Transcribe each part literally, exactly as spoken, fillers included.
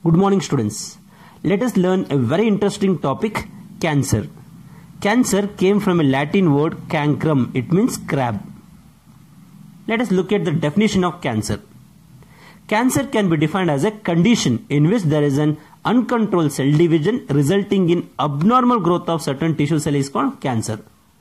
Good morning, students. Let us learn a very interesting topic, cancer. Cancer came from a Latin word cancrum. It means crab. Let us look at the definition of cancer. Cancer can be defined as a condition in which there is an uncontrolled cell division resulting in abnormal growth of certain tissue cell is called cancer.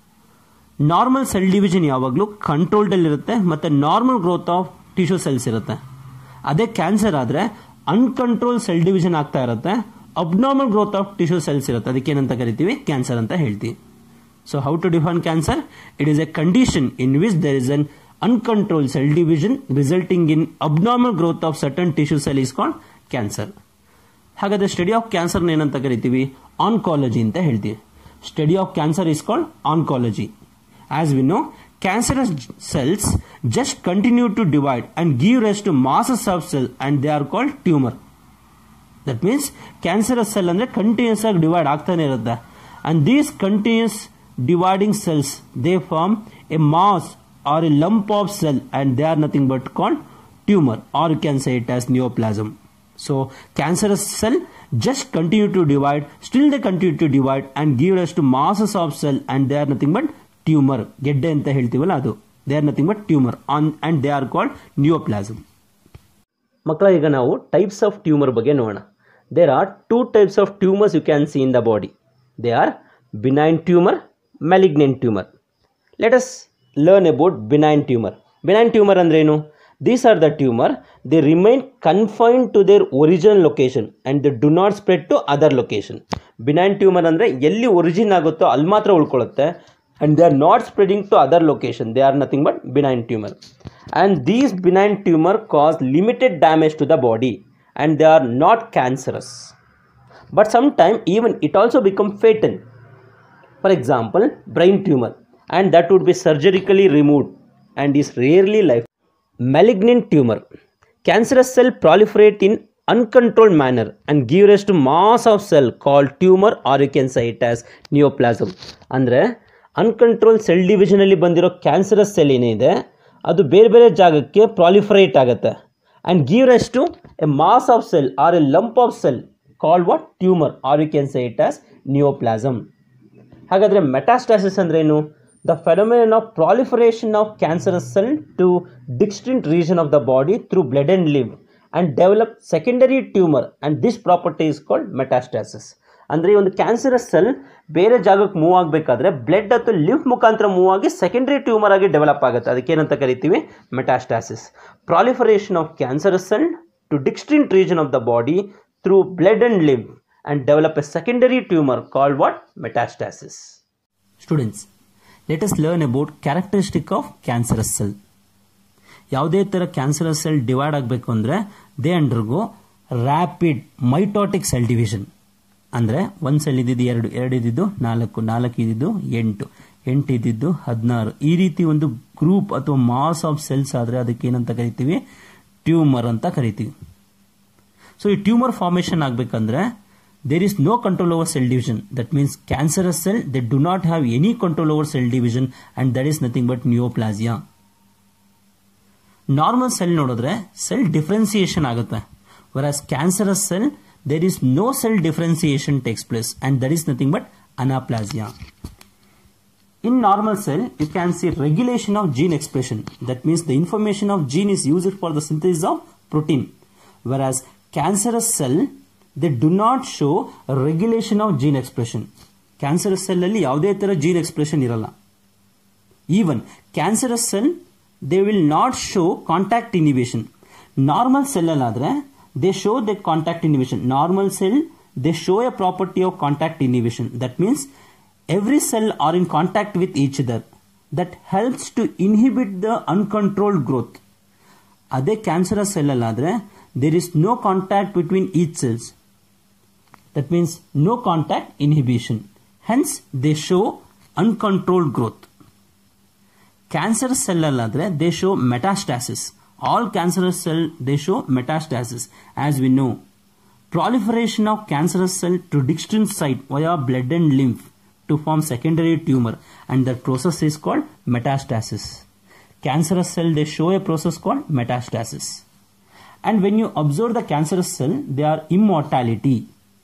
Normal cell division ಯಾವಾಗಲೂ controlled ಅಲ್ಲಿ ಇರುತ್ತೆ ಮತ್ತೆ normal growth of tissue cells ಇರುತ್ತೆ. ಅದೇ cancer ಆದ್ರೆ uncontrolled cell division ಆಗ್ತಾ ಇರುತ್ತೆ, abnormal growth of tissue cells ಇರುತ್ತೆ. ಅದಕ್ಕೆ ಏನಂತ ಕರಿತೀವಿ? ಕ್ಯಾನ್ಸರ್ ಅಂತ ಹೇಳ್ತೀವಿ. So how to define cancer? It is a condition in which there is an uncontrolled cell division resulting in abnormal growth of certain tissue cell is called cancer. ಹಾಗಾದ್ರೆ study of cancer ಏನಂತ ಕರಿತೀವಿ? Oncology ಅಂತ ಹೇಳ್ತೀವಿ. Study of cancer is called oncology. As we know, cancerous cells just continue to divide and give rise to masses of cell and they are called tumor. That means cancerous cell ಅಂದ್ರೆ continuous ಆಗಿ divide ಆಗ್ತಾನೆ ಇರುತ್ತೆ. And these continuous dividing cells they form a mass or a lump of cell and they are nothing but called tumor, or you can say it as neoplasm. So cancerous cell just continue to divide, still they continue to divide and give rise to masses of cell and they are nothing but tumor. ಗೆಡ್ಡೆ ಅಂತ ಹೇಳ್ತೀವಲ್ಲ ಅದು, they are nothing but tumor on, and they are called neoplasm. ಮಕ್ಕಳ, ಈಗ ನಾವು types of tumour ಬಗ್ಗೆ ನೋಡೋಣ. There are two types of tumors you can see in the body. They are benign tumor, malignant tumor. Let us learn about benign tumor. Benign tumor ಅಂದ್ರೆ ಏನು? These are the tumor, they remain confined to their original location and they do not spread to other location. Benign tumor ಅಂದ್ರೆ ಎಲ್ಲಿ origin ಆಗುತ್ತೋ ಅಲ್ಲಿ ಮಾತ್ರ ಉಳ್ಕೊಳ್ಳುತ್ತೆ and they are not spreading to other location. They are nothing but benign tumor. And these benign tumor cause limited damage to the body and they are not cancerous. But sometimes even it also become fatal. For example, brain tumor, and that would be surgically removed and is rarely life. Malignant tumor. Cancerous cell proliferate in uncontrolled manner and give rise to mass of cell called tumor, or you can say it as neoplasm. ಅಂದ್ರೆ uncontrolled cell division ಅಲ್ಲಿ ಬಂದಿರೋ cancerous cell ಏನಿದೆ ಅದು ಬೇರೆ ಬೇರೆ ಜಾಗಕ್ಕೆ ಪ್ರಾಲಿಫರೇಟ್ ಆಗುತ್ತೆ and give rise to a mass of cell or a lump of cell called what? Tumor, or you can say it as neoplasm. ಹಾಗಾದ್ರೆ ಮೆಟಾಸ್ಟಾಸಿಸ್ ಅಂದ್ರೆ ಏನು? The phenomenon of proliferation of cancerous cell to distinct region of the body through blood and lymph and develop secondary tumor, and this property is called metastasis. ಅಂದರೆ ಈ ಒಂದು cancerous cell ಬೇರೆ ಜಾಗಕ್ಕೆ move ಆಗಬೇಕಾದ್ರೆ blood ಅಥವಾ lymph ಮುಖಾಂತರ move ಆಗಿ secondary tumour ಆಗಿ ಡೆವಲಪ್ ಆಗುತ್ತೆ. ಅದಕ್ಕೆ ಏನಂತ ಕರಿತೀವಿ? Metastasis. Proliferation of cancerous cell to distinct region of the body through blood and lymph and develop a secondary tumor called what? Metastasis. Students, let us learn about characteristic of cancerous cell. ಯಾವುದೇ ತರ cancerous cell divide ಆಗಬೇಕು ಅಂದ್ರೆ they undergo rapid mitotic cell division. ಅಂದ್ರೆ ಒಂದ್ cell ಇದ್ದಿದ್ದು ಎರಡು, ಎರಡು ಇದ್ದಿದ್ದು ನಾಲ್ಕು, ನಾಲ್ಕು ಇದ್ದಿದ್ದು ಎಂಟು, ಎಂಟು ಇದ್ದಿದ್ದು ಹದಿನಾರು. ಈ ರೀತಿ ಒಂದು ಗ್ರೂಪ್ ಅಥವಾ ಮಾಸ್ ಆಫ್ ಸೆಲ್ಸ್ ಆದ್ರೆ ಅದಕ್ಕೆ ಏನಂತ ಕರಿತೀವಿ? ಟ್ಯೂಮರ್ ಅಂತ ಕರಿತೀವಿ. ಸೊ ಈ ಟ್ಯೂಮರ್ ಫಾರ್ಮೇಶನ್ ಆಗ್ಬೇಕಂದ್ರೆ there is no control over cell division. That means cancerous cell, they do not have any control over cell division and that is nothing but neoplasia. Normal cell ನೋಡಿದ್ರೆ cell differentiation ಆಗುತ್ತೆ, whereas cancerous cell there is no cell differentiation takes place and that is nothing but anaplasia. In normal cell you can see regulation of gene expression. That means the information of gene is used for the synthesis of protein, whereas cancerous cell they do not show regulation of gene expression. Cancerous cell ಅಲ್ಲಿ ಯಾವುದೇ ತರ gene expression ಇರಲ್ಲ. Even cancerous cell they will not show contact inhibition. Normal cell ಅಲ್ಲಾದ್ರೆ they show the contact inhibition. Normal cell they show a property of contact inhibition. That means every cell are in contact with each other. That helps to inhibit the uncontrolled growth. ಅದೇ cancerous cell ಅಲ್ಲಾದ್ರೆ there is no contact between each cells. That means no contact inhibition. Hence they show uncontrolled growth. Cancerous cell alladre they show metastasis. All cancerous cell they show metastasis. As we know, proliferation of cancerous cell to distant site via blood and lymph to form secondary tumor, and that process is called metastasis. Cancerous cell they show a process called metastasis. And when you observe the cancerous cell, they are immortality.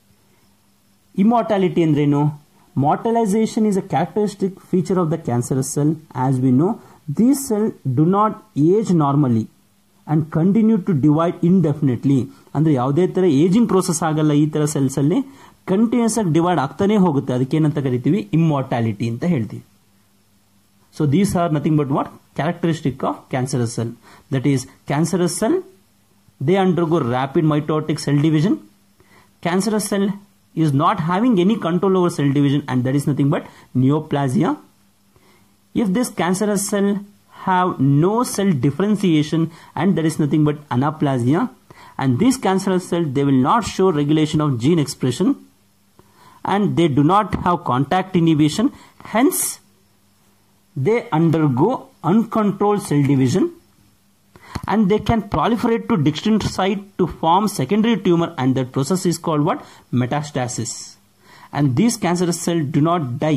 Immortality ಅಂದ್ರೇನು? Mortalization is a characteristic feature of the cancerous cell. As we know, these cells do not age normally and continue to divide indefinitely. ಅಂದ್ರೆ ಯಾವುದೇ ತರ ageing process ಆಗಲ್ಲ ಈ ತರ cells ಅಲ್ಲಿ, continuous ಆಗಿ divide ಆಗ್ತಾನೆ ಹೋಗುತ್ತೆ. ಅದಕ್ಕೆ ಏನಂತ ಕರಿತೀವಿ? ಇಮ್ಮೋರ್ಟಾಲಿಟಿ ಅಂತ ಹೇಳ್ತೀವಿ. So these are nothing but what? Characteristic of cancerous cell. That is, cancerous cell, they undergo rapid mitotic cell division. Cancerous cell is not having any control over cell division, and that is nothing but neoplasia. If this cancerous cell have no cell differentiation, and that is nothing but anaplasia, and these cancerous cells, they will not show regulation of gene expression, and they do not have contact inhibition, hence they undergo uncontrolled cell division, and they can proliferate to distant site to form secondary tumor, and that process is called what? Metastasis. And these cancerous cells do not die,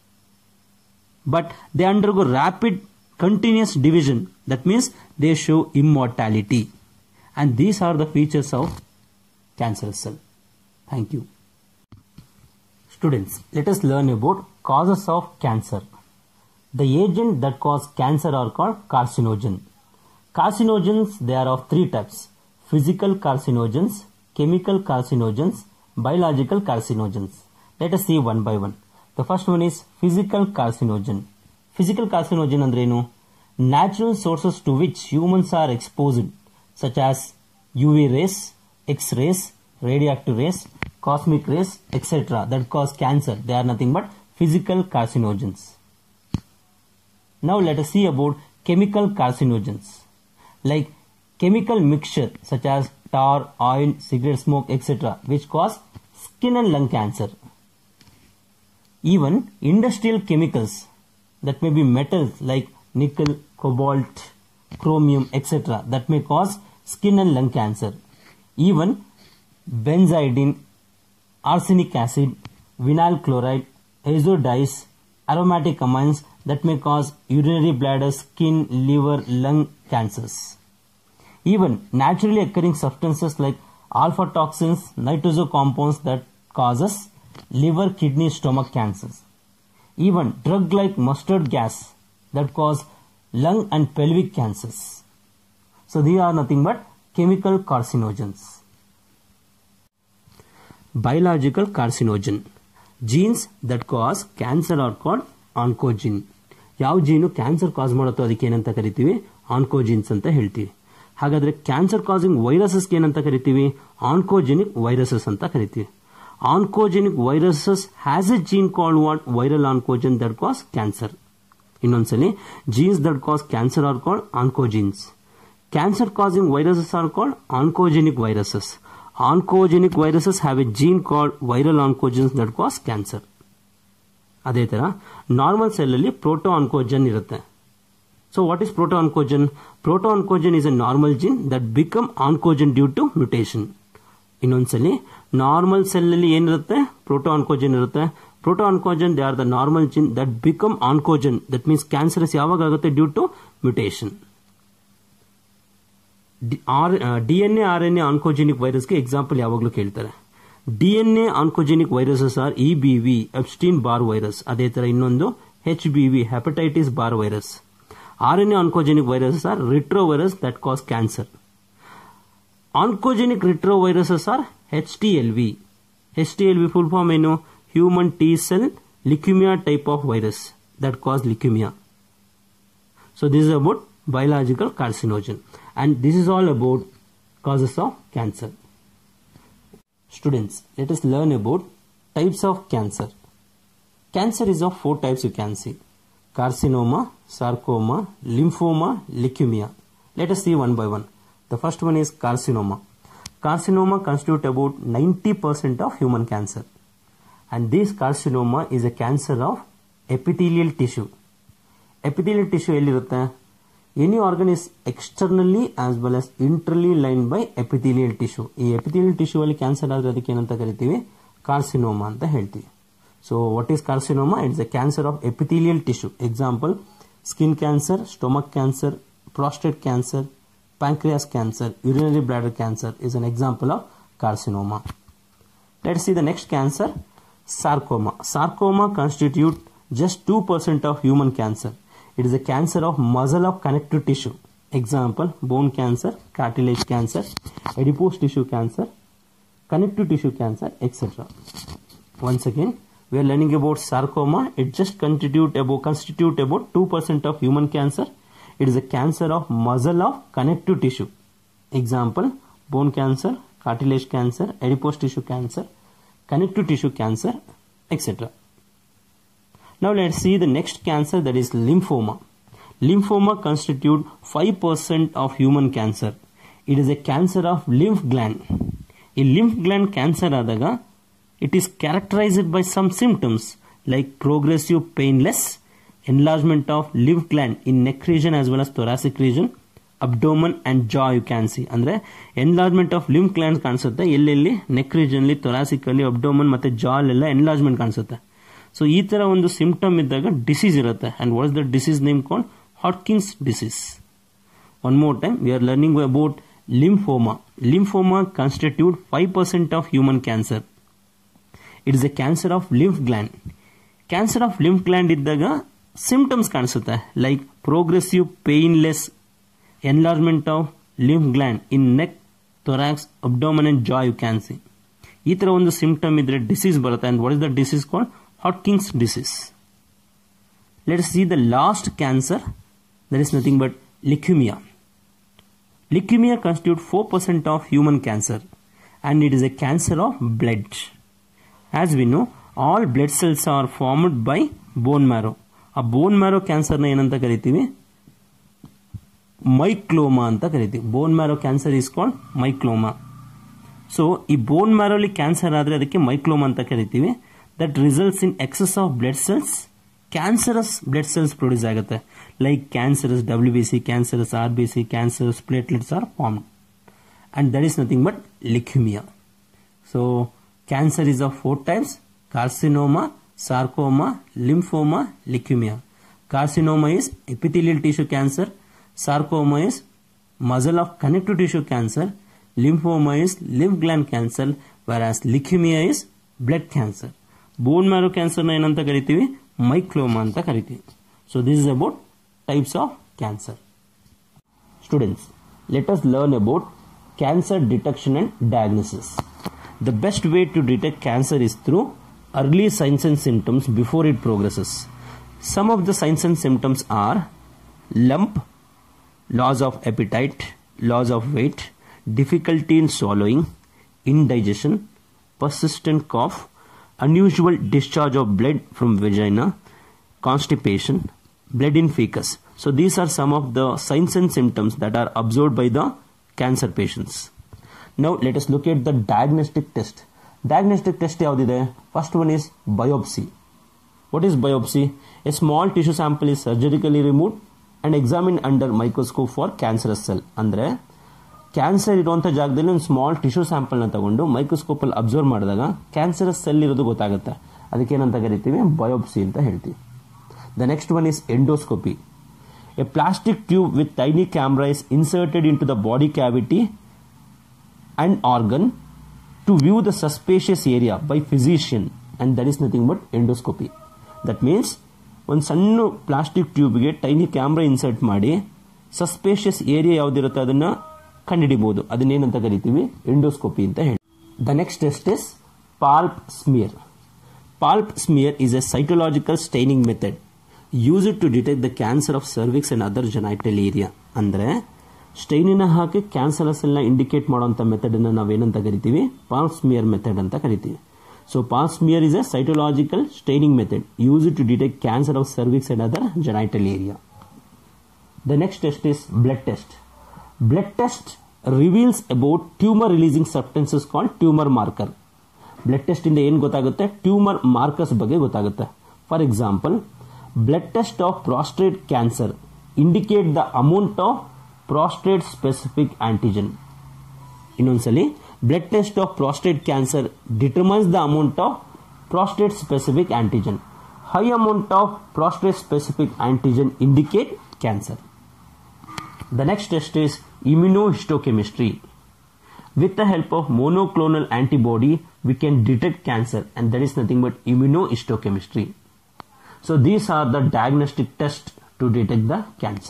but they undergo rapid continuous division. That means they show immortality. And these are the features of cancerous cell. Thank you. Students, let us learn about causes of cancer. The agent that cause cancer are called carcinogen. Carcinogens, they are of three types: physical carcinogens, chemical carcinogens, biological carcinogens. Let us see one by one. The first one is physical carcinogen. Physical carcinogen andrenu? Natural sources to which humans are exposed, such as U V rays, X-rays, radioactive rays, cosmic rays, et cetera, that cause cancer. They are nothing but physical carcinogens. Now let us see about chemical carcinogens, like chemical mixture such as tar, oil, cigarette smoke, et cetera, which cause skin and lung cancer. Even industrial chemicals, that may be metals like nickel, cobalt, chromium, et cetera, that may cause skin and lung cancer. Even benzidine, arsenic acid, vinyl chloride, azo-dyes, aromatic amines, that may cause urinary bladder, skin, liver, lung cancers. Even naturally occurring substances like alpha toxins, nitroso compounds, that causes liver, kidney, stomach cancers. Even drug like mustard gas, that cause lung and pelvic cancers. So these are nothing but chemical carcinogens. Biological carcinogen. Genes that cause cancer are called oncogene. ಯಾವ ಜೀನು cancer ಕಾಸ್ ಮಾಡುತ್ತೋ ಅದಕ್ಕೆ ಏನಂತ ಕರಿತೀವಿ? ಆನ್ಕೋಜಿನ್ಸ್ ಅಂತ ಹೇಳ್ತೀವಿ. ಹಾಗಾದ್ರೆ cancer causing viruses ಏನಂತ ಕರಿತೀವಿ? Oncogenic viruses ಅಂತ ಕರಿತೀವಿ. Oncogenic viruses has a gene called what? Viral oncogene that cause cancer. ಇನ್ನೊಂದ್ಸಲಿ, genes that cause cancer are called oncogenes. Cancer causing viruses are called oncogenic viruses. Oncogenic viruses have a gene called viral oncogenes that cause cancer. ಅದೇ ತರ normal cell ಅಲ್ಲಿ proto oncogene ಇರುತ್ತೆ. So what is proto oncogene? Proto oncogene is a normal gene that become oncogene due to mutation. ಇನ್ನೊಂದ್ಸಲಿ, normal cell ಅಲ್ಲಿ ಏನಿರುತ್ತೆ? Proto oncogene ಇರುತ್ತೆ. Proto oncogene they are the normal gene that become oncogene. That means cancerous ಯಾವಾಗ ಆಗುತ್ತೆ? Due to mutation. D N A R N A oncogenic ವೈರಸ್ಗೆ example ಯಾವಾಗಲೂ ಕೇಳ್ತಾರೆ. D N A oncogenic viruses are E B V, Epstein Barr virus. ಅದೇ ತರ ಇನ್ನೊಂದು H B V, hepatitis bar virus. R N A oncogenic viruses are retro virus that cause cancer. Oncogenic retro viruses R H T L V. H T L V full form ಏನು? Human T cell leukaemia type of virus that cause leukaemia. So this is about biological carcinogen, and this is all about causes of cancer. Students, let us learn about types of cancer. Cancer is of four types you can see: carcinoma, sarcoma, lymphoma, leukemia. Let us see one by one. The first one is carcinoma. Carcinoma constitutes about ninety percent of human cancer, and this carcinoma is a cancer of epithelial tissue. Epithelial tissue ಎಲ್ಲಿರುತ್ತೆ? Any organ is externally as well as internally lined by epithelial tissue. ಈ epithelial tissue ಅಲ್ಲಿ cancer ಆದ್ರೆ ಅದಕ್ಕೆ ಏನಂತ ಕರಿತೀವಿ? Carcinoma ಅಂತ ಹೇಳ್ತೀವಿ. So what is carcinoma? It's a cancer of epithelial tissue. Example: skin cancer, stomach cancer, prostate cancer, pancreas cancer, urinary bladder cancer is an example of carcinoma. Let's see the next cancer, sarcoma. Sarcoma constitute just two percent of human cancer. It is a cancer of muscle of connective tissue. Example, bone cancer, cartilage cancer, adipose tissue cancer, connective tissue cancer, et cetera. Once again, we are learning about sarcoma. It just constitute about, constitute about two percent of human cancer. It is a cancer of muscle of connective tissue. Example, bone cancer, cartilage cancer, adipose tissue cancer, connective tissue cancer, et cetera. Now let's see the next cancer, that is lymphoma. Lymphoma constitute five percent of human cancer. It is a cancer of lymph gland. In lymph gland cancer adaga, it is characterized by some symptoms like progressive painless, enlargement of lymph gland in neck region as well as thoracic region, abdomen and jaw you can see. Andre enlargement of lymph gland ಕಾಣಿಸುತ್ತೆ ಎಲ್ಲೆಲ್ಲಿ neck region ಅಲ್ಲಿ thoracic ಅಲ್ಲಿ abdomen ಮತ್ತೆ jaw ಎಲ್ಲ enlargement ಕಾಣಿಸುತ್ತೆ. So ಈ ತರ ಒಂದು symptom ಇದ್ದಾಗ disease ಇರುತ್ತೆ. And what is the disease name called? Hodgkin's disease. One more time, we are learning about lymphoma. Lymphoma constitute five percent of human cancer. It is a cancer of lymph gland. Cancer of lymph gland ಇದ್ದಾಗ symptoms ಕಾಣಿಸುತ್ತೆ like progressive painless, enlargement of lymph gland in neck, thorax, abdomen and jaw you can see. ಈ ತರ ಒಂದು symptom ಇದ್ರೆ disease ಬರುತ್ತೆ. And what is the disease called? Hodgkin's disease. Let us see the last cancer, that is nothing but leukemia. Leukemia constitutes four percent of human cancer and it is a cancer of blood. As we know, all blood cells are formed by bone marrow. A bone marrow cancer na ಏನಂತ ಕರಿತೀವಿ? Mycloma ಅಂತ ಕರಿತೀವಿ. Bone marrow cancer is called mycloma. So ಈ bone marrow ಅಲ್ಲಿ cancer ಆದ್ರೆ ಅದಕ್ಕೆ mycloma ಅಂತ ಕರಿತೀವಿ. That results in excess of blood cells. Cancerous blood cells produce ಆಗುತ್ತೆ. Like cancerous W B C, cancerous R B C, cancerous platelets are formed. And that is nothing but leukemia. So cancer is of four types: carcinoma, sarcoma, lymphoma, leukemia. Carcinoma is epithelial tissue cancer, sarcoma is muscle of connective tissue cancer, lymphoma is lymph gland cancer, whereas leukemia is blood cancer. Bone marrow cancer na ಏನಂತ ಕರಿತೀವಿ? Mycloma ಅಂತ ಕರಿತೀವಿ. So this is about types of cancer. Students, let us learn about cancer detection and diagnosis. The best way to detect cancer is through early signs and symptoms before it progresses. Some of the signs and symptoms are lump, loss of appetite, loss of weight, difficulty in swallowing, indigestion, persistent cough, unusual discharge of blood from vagina, constipation, blood in fecus. So these are some of the signs and symptoms that are observed by the cancer patients. Now let us look at the diagnostic test. Diagnostic test yaudide? First one is biopsy. What is biopsy? A small tissue sample is surgically removed and examined under microscope for cancerous cell. Andre ಕ್ಯಾನ್ಸರ್ ಇರುವಂಥ ಜಾಗದಲ್ಲಿ ಒಂದು small tissue ಸ್ಯಾಂಪಲ್ನ ತಗೊಂಡು ಮೈಕ್ರೋಸ್ಕೋಪಲ್ಲಿ observe ಮಾಡಿದಾಗ cancerous cell ಇರೋದು ಗೊತ್ತಾಗುತ್ತೆ. ಅದಕ್ಕೇನಂತ ಕರಿತೀವಿ? ಬಯೋಪ್ಸಿ ಅಂತ ಹೇಳ್ತೀವಿ. The next one is endoscopy. A plastic tube with tiny camera is inserted into the body cavity and organ to view the suspicious area by physician and that is nothing but endoscopy. That means ಒಂದು ಸಣ್ಣ plastic ಟ್ಯೂಬ್ಗೆ tiny camera insert ಮಾಡಿ suspicious area ಯಾವುದಿರುತ್ತೆ ಅದನ್ನು ಕಂಡುಹಿಡಿಬಹುದು. ಅದನ್ನೇನಂತ ಕರಿತೀವಿ? Endoscopy ಅಂತ ಹೇಳಿ. The next test is ಪಾಲ್ಪ್ smear. ಪಾಲ್ಪ್ smear is a cytological staining method used to detect the cancer of cervix and other genital area. ಅಂದ್ರೆ ಸ್ಟೈನಿನ ಹಾಕಿ ಕ್ಯಾನ್ಸರಸ್ ಎಲ್ಲ ಇಂಡಿಕೇಟ್ ಮಾಡುವಂತ ಮೆಥಡ್ ಅನ್ನು ನಾವೇನಂತ ಕರಿತೀವಿ? ಪಾಲ್ಪ್ ಸ್ಮಿಯರ್ ಮೆಥಡ್ ಅಂತ ಕರಿತೀವಿ. ಸೊ ಪಾಲ್ಪ್ smear is a cytological staining method used to detect cancer of cervix and other genital area. The next test is blood test. Blood test reveals about tumor releasing substances called tumor marker. Blood test ಇಂದ ಏನು ಗೊತ್ತಾಗುತ್ತೆ? Tumour markers ಬಗ್ಗೆ ಗೊತ್ತಾಗುತ್ತೆ. For example, blood test of prostate cancer indicate the amount of prostate specific antigen. ಇನ್ನೊಂದ್ಸಲಿ, blood test of prostate cancer determines the amount of prostate specific antigen. High amount of prostate specific antigen indicate cancer. The next test is immunohistochemistry. With the help of monoclonal antibody, we can detect cancer, and that is nothing but immunohistochemistry. So these are the diagnostic tests to detect the cancer.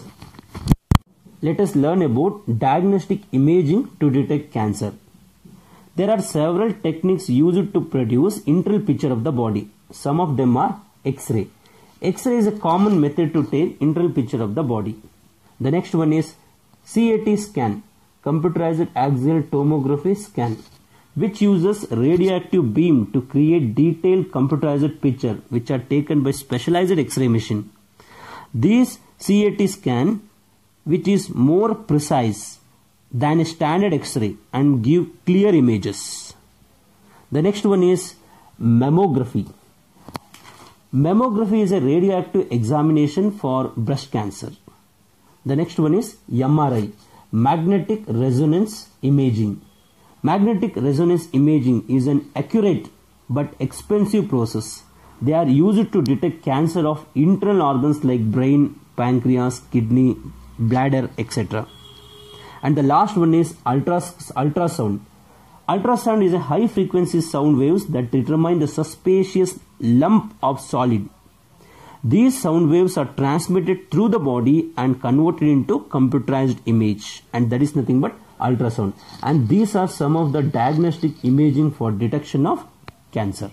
Let us learn about diagnostic imaging to detect cancer. There are several techniques used to produce internal picture of the body. Some of them are X-ray. X-ray is a common method to take internal picture of the body. The next one is C A T scan, computerized axial tomography scan, which uses radioactive beam to create detailed computerized picture which are taken by specialized X-ray machine. This C A T scan, which is more precise than a standard X-ray and give clear images. The next one is mammography. Mammography is a radioactive examination for breast cancer. The next one is M R I, magnetic resonance imaging. Magnetic resonance imaging is an accurate but expensive process. They are used to detect cancer of internal organs like brain, pancreas, kidney, bladder, et cetera. And the last one is ultras ultrasound. Ultrasound is a high frequency sound waves that determine the suspicious lump of solid. These sound waves are transmitted through the body and converted into computerized image, and that is nothing but ultrasound. And these are some of the diagnostic imaging for detection of cancer.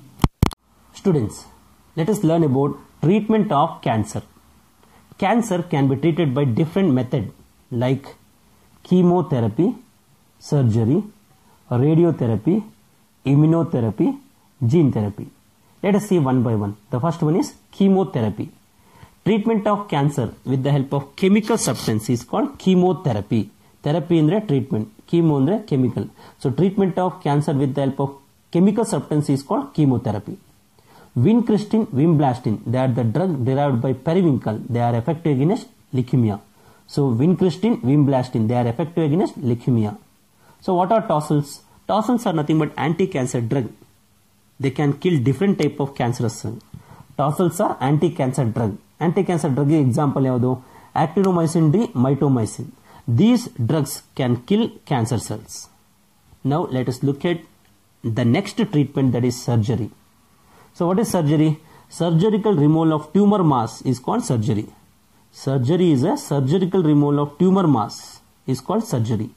Students, let us learn about treatment of cancer. Cancer can be treated by different methods like chemotherapy, surgery, radiotherapy, immunotherapy, gene therapy. Let us see one by one. The first one is chemotherapy. Treatment of cancer with the help of chemical substance is called chemotherapy. Therapy indre treatment, chemo indre chemical. So treatment of cancer with the help of chemical substance is called chemotherapy. Vincristine, vinblastine, they are the drug derived by periwinkle. They are effective against leukemia. So vincristine, vinblastine, they are effective against leukemia. So what are tossals? Tossals are nothing but anti-cancer drug. They can kill different type of cancerous cells. Tossals are anti-cancer drug. Anti-cancer drug example yavadu? Actinomycin D, mitomycin. These drugs can kill cancer cells. Now let us look at the next treatment, that is surgery. So what is surgery? Surgical removal of tumor mass is called surgery. Surgery is a surgical removal of tumor mass is called surgery.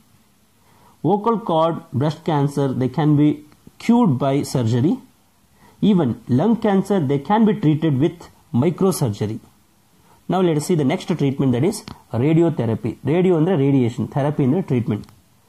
Vocal cord, breast cancer, they can be cured by surgery. Even lung cancer, they can be treated with microsurgery. Now let us see the next treatment, that is radiotherapy. Radio and radiation, therapy and treatment.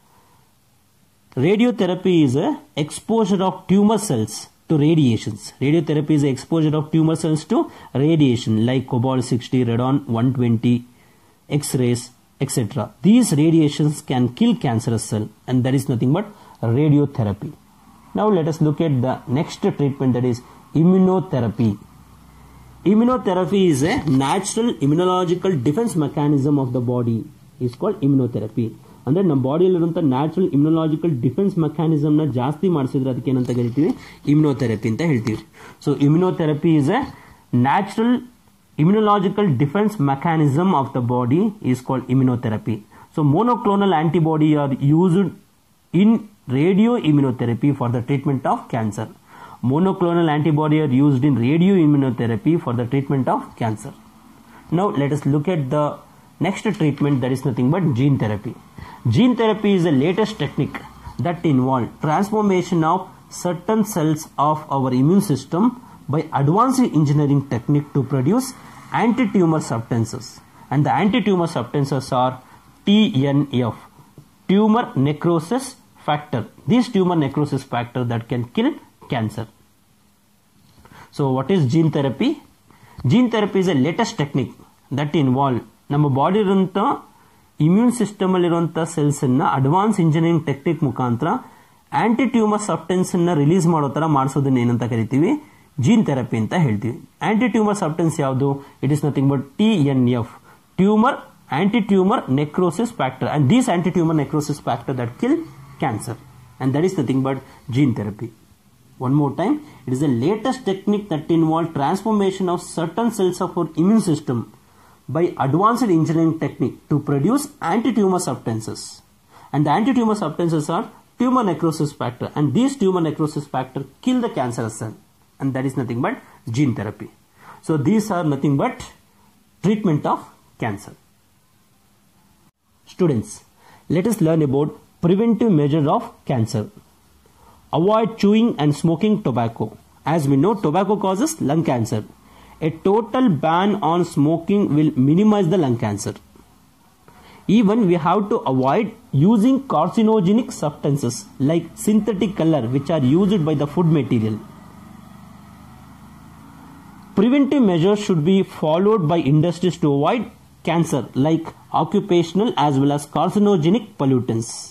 Radiotherapy is a exposure of tumor cells to radiations. Radiotherapy is the exposure of tumor cells to radiation like cobalt sixty, radon one twenty, X-rays, et cetera. These radiations can kill cancerous cell, and that is nothing but radiotherapy. Now let us look at the next treatment, that is immunotherapy. Immunotherapy is a natural immunological defense mechanism of the body. It's called immunotherapy. ಅಂದ್ರೆ ನಮ್ಮ ಬಾಡಿಯಲ್ಲಿರುವಂಥ natural ಇಮ್ಯುನಲಾಜಿಕಲ್ defence ಮೆಕ್ಯಾನಿಸಮ್ನ ಜಾಸ್ತಿ ಮಾಡಿಸಿದ್ರೆ ಅದಕ್ಕೆ ಏನಂತ ಕರಿತೀವಿ? Immunotherapy ಅಂತ ಹೇಳ್ತೀವಿ. So immunotherapy is a natural immunological defense mechanism of the body is called immunotherapy. So monoclonal antibody are used in radioimmunotherapy for the treatment of cancer. Monoclonal antibody are used in radioimmunotherapy for the treatment of cancer. Now let us look at the next treatment, that is nothing but gene therapy. Gene therapy is the latest technique that involves transformation of certain cells of our immune system by advanced engineering technique to produce anti-tumor substances, and the anti-tumor substances are T N F, tumor necrosis factor. This tumor necrosis factor that can kill cancer. So what is gene therapy? Gene therapy is a latest technique that involve ನಮ್ಮ body ಇರುವಂಥ immune system ಅಲ್ಲಿರುವಂಥ cells ಅನ್ನ advance engineering technique ಮುಖಾಂತರ anti tumour substance ಅನ್ನ release ಮಾಡೋ ತರ ಮಾಡಿಸೋದನ್ನ ಏನಂತ ಕರಿತೀವಿ? ಜೀನ್ ಥೆರಪಿ ಅಂತ ಹೇಳ್ತೀವಿ. ಆಂಟಿ ಟ್ಯೂಮರ್ ಸಬ್ಸ್ಟೆನ್ಸ್ ಯಾವುದು? It is nothing but T N F, tumour anti tumour necrosis factor, and these anti tumour necrosis factor that kill cancer, and that is nothing but gene therapy. One more time, it is the latest technique that involves transformation of certain cells of our immune system by advanced engineering technique to produce anti-tumor substances. And the anti-tumor substances are tumor necrosis factor, and these tumor necrosis factor kill the cancerous cell, and that is nothing but gene therapy. So these are nothing but treatment of cancer. Students, let us learn about preventive measures of cancer. Avoid chewing and smoking tobacco. As we know, tobacco causes lung cancer. A total ban on smoking will minimize the lung cancer. Even we have to avoid using carcinogenic substances like synthetic color which are used by the food material. Preventive measures should be followed by industries to avoid cancer like occupational as well as carcinogenic pollutants.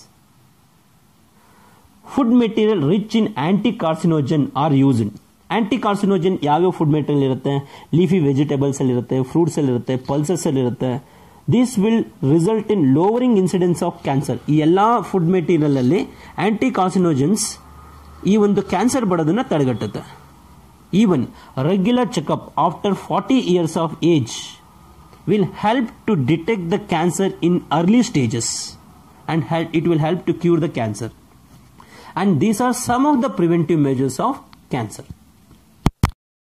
Food material rich in anti-carcinogen are used. Anti-carcinogen ಯಾವ food material ಇರುತ್ತೆ, leafy vegetables ಅಲ್ಲಿ ಇರುತ್ತೆ, fruits ಅಲ್ಲಿ ಇರುತ್ತೆ, pulses ಅಲ್ಲಿ ಇರುತ್ತೆ. This will result in lowering incidence of cancer. ಈ ಎಲ್ಲಾ food material ಅಲ್ಲಿ anti-carcinogens ಈ ಒಂದು ಕ್ಯಾನ್ಸರ್ ಬರೋದನ್ನ ತಡೆಗಟ್ಟುತ್ತೆ. Even regular checkup after forty years of age will help to detect the cancer in early stages, and help, it will help to cure the cancer. And these are some of the preventive measures of cancer.